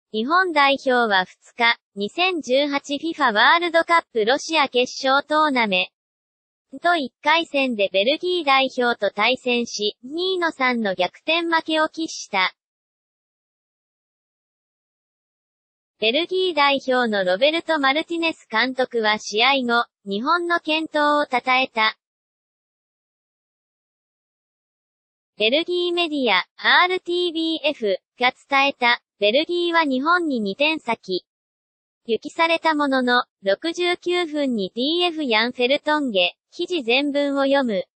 日本代表は2日、2018FIFA ワールドカップロシア決勝トーナメント1回戦でベルギー代表と対戦し、2-3の逆転負けを喫した。ベルギー代表のロベルト・マルティネス監督は試合後、日本の健闘を称えた。ベルギーメディア、RTBF が伝えた、ベルギーは日本に2点先行きされたものの、69分に DF ヤン・フェルトンゲ、記事全文を読む。